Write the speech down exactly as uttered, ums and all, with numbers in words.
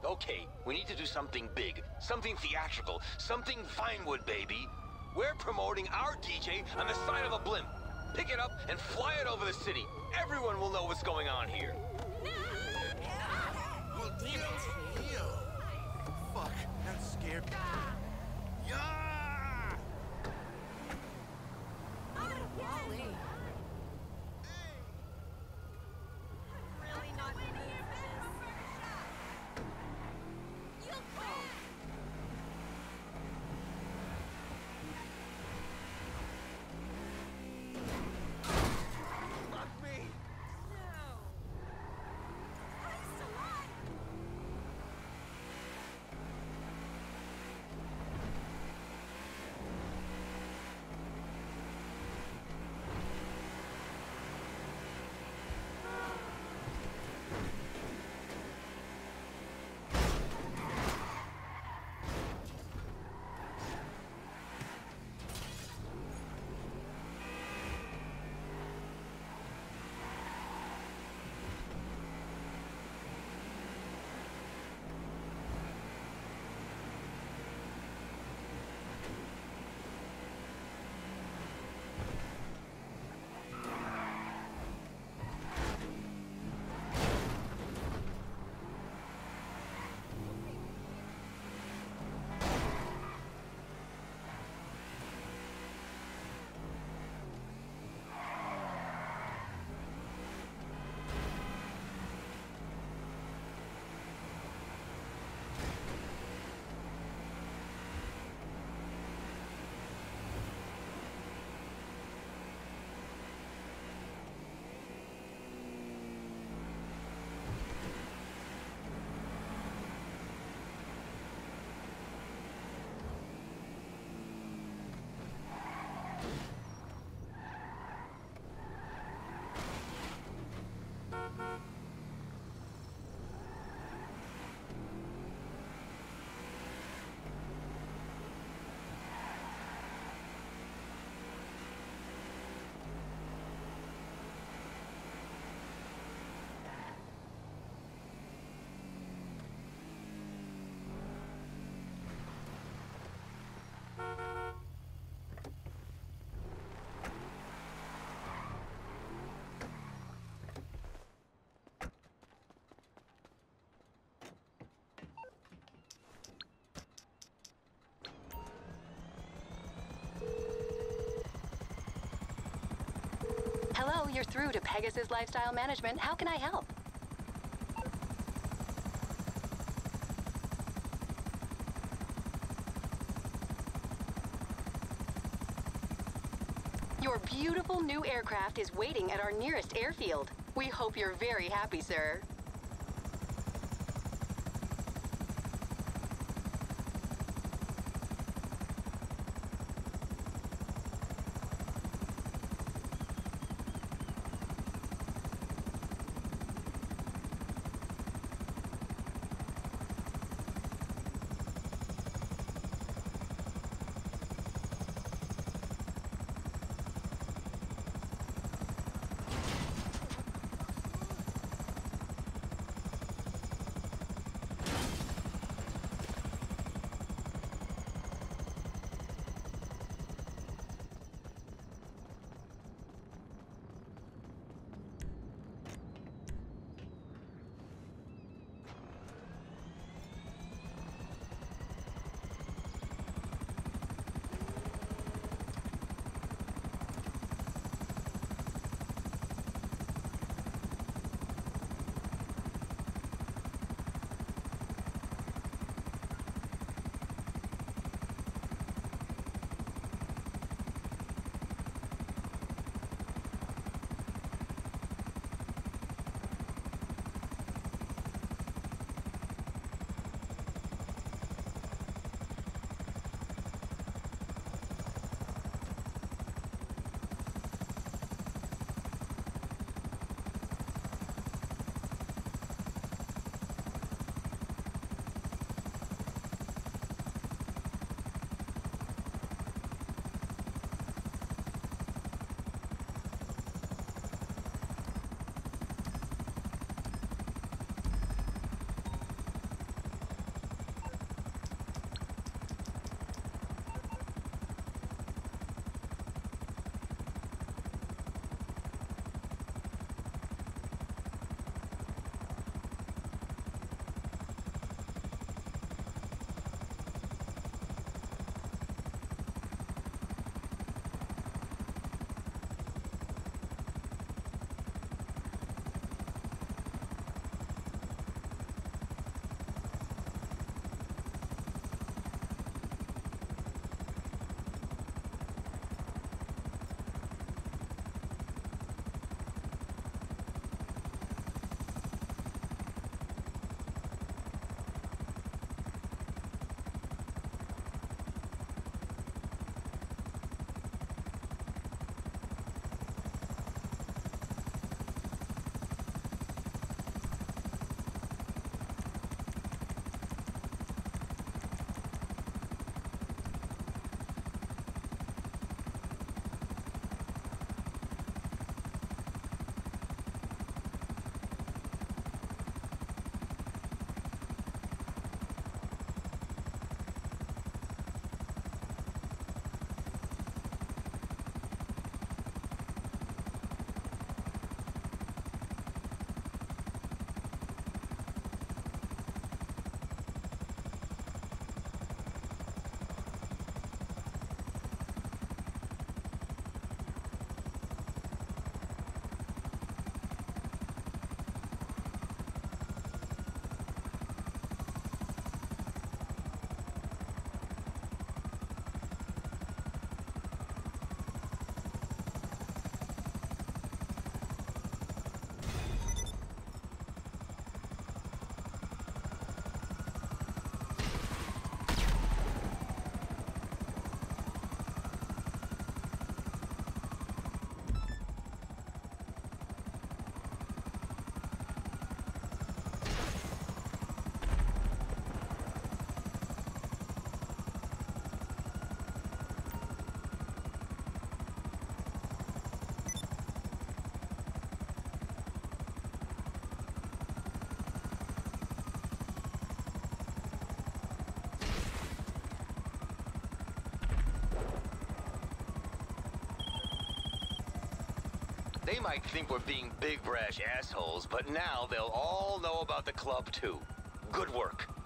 Okay, we need to do something big, something theatrical, something Vinewood, baby. We're promoting our D J on the side of a blimp. Pick it up and fly it over the city. Everyone will know what's going on here. Well, damn it. Yo. Fuck, that scared me. Yeah! Wally. Really not ready for this. You quit! Fuck me! No. Christ alive! Hello, you're through to Pegasus Lifestyle Management. How can I help? Your beautiful new aircraft is waiting at our nearest airfield. We hope you're very happy, sir. They might think we're being big brash assholes, but now they'll all know about the club too. Good work.